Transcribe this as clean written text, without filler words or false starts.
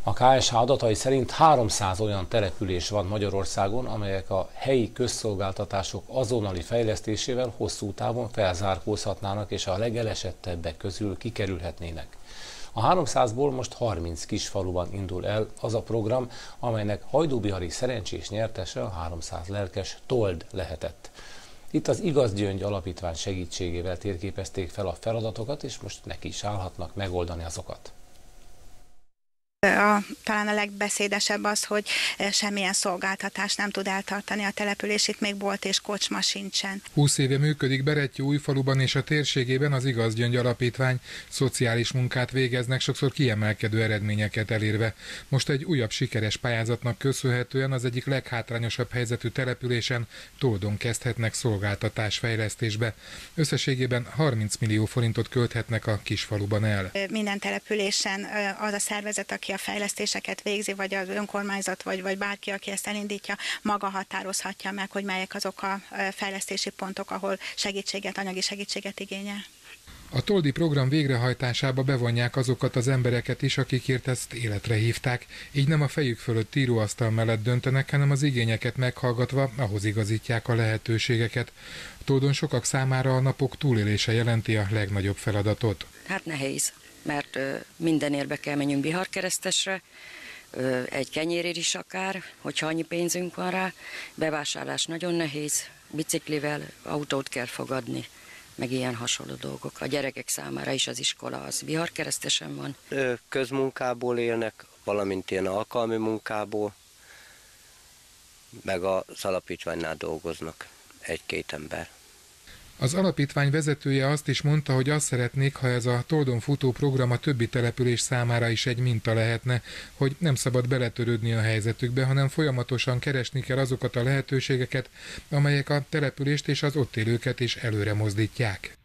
A KSH adatai szerint 300 olyan település van Magyarországon, amelyek a helyi közszolgáltatások azonnali fejlesztésével hosszú távon felzárkózhatnának és a legelesettebbek közül kikerülhetnének. A 300-ból most 30 kisfaluban indul el az a program, amelynek hajdúbihari szerencsés nyertese a 300 lelkes Told lehetett. Itt az Igaz Gyöngy Alapítvány segítségével térképezték fel a feladatokat, és most neki is állhatnak megoldani azokat. Talán a legbeszédesebb az, hogy semmilyen szolgáltatást nem tud eltartani a település, itt még bolt és kocsma sincsen. 20 éve működik Berettyóújfaluban és a térségében az Igaz Gyöngy Alapítvány. Szociális munkát végeznek, sokszor kiemelkedő eredményeket elérve. Most egy újabb sikeres pályázatnak köszönhetően az egyik leghátrányosabb helyzetű településen, Toldon kezdhetnek szolgáltatásfejlesztésbe. Összességében 30 millió forintot költhetnek a kisfaluban el. Minden településen az a szervezet, aki a fejlesztéseket végzi, vagy az önkormányzat, vagy bárki, aki ezt elindítja, maga határozhatja meg, hogy melyek azok a fejlesztési pontok, ahol anyagi segítséget igényel. A Toldi program végrehajtásába bevonják azokat az embereket is, akikért ezt életre hívták, így nem a fejük fölött íróasztal mellett döntenek, hanem az igényeket meghallgatva ahhoz igazítják a lehetőségeket. Toldon sokak számára a napok túlélése jelenti a legnagyobb feladatot. Hát nehéz, mert minden évbe kell menjünk Biharkeresztesre, egy kenyérért is akár, hogyha annyi pénzünk van rá. Bevásárlás nagyon nehéz, biciklivel autót kell fogadni, meg ilyen hasonló dolgok. A gyerekek számára is az iskola az Biharkeresztesen van. Közmunkából élnek, valamint ilyen alkalmi munkából, meg az alapítványnál dolgoznak egy-két ember. Az alapítvány vezetője azt is mondta, hogy azt szeretnék, ha ez a Toldon futó program a többi település számára is egy minta lehetne, hogy nem szabad beletörődni a helyzetükbe, hanem folyamatosan keresni kell azokat a lehetőségeket, amelyek a települést és az ott élőket is előre mozdítják.